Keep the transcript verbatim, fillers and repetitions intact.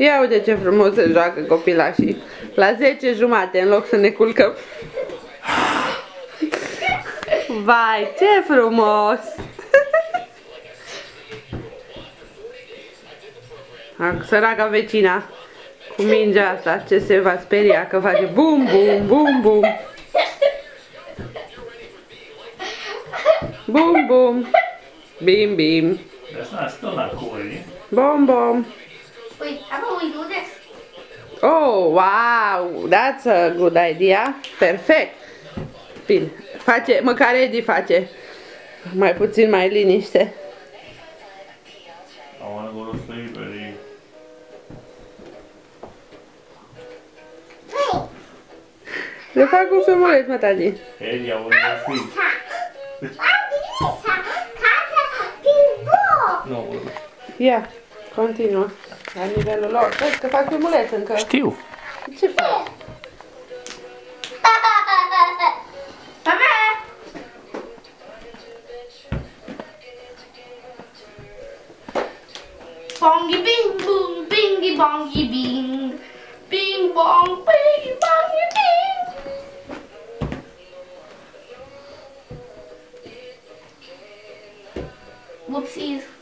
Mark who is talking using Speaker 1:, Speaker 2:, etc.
Speaker 1: Ia uite ce frumos se joacă copilașii. La zece jumate, în loc să ne culcăm. Vai, ce frumos! Săraca vecina cu mingea asta, ce se va speria că face bum, bum, bum, bum. Bum, bum. Bim, bim.
Speaker 2: That's not still not cool, is it?
Speaker 1: Bom, bom.
Speaker 3: Wait, how about we do this?
Speaker 1: Oh, wow, that's a good idea. Perfect. Bine, face, măcar Edi face mai puțin mai liniște.
Speaker 2: I want to go to sleep, Eddie.
Speaker 1: Le fac un filmuleț, mă, tati.
Speaker 2: Eddie, I want to go to sleep. No.
Speaker 1: Ia, continuă. La nivelul lor. Vezi că fac filmuleț încă.
Speaker 2: Știu.
Speaker 1: Ce faci?
Speaker 3: Bongy bing boom, bingy bongy bing, bing bong, bingy bongy bing. Whoopsies.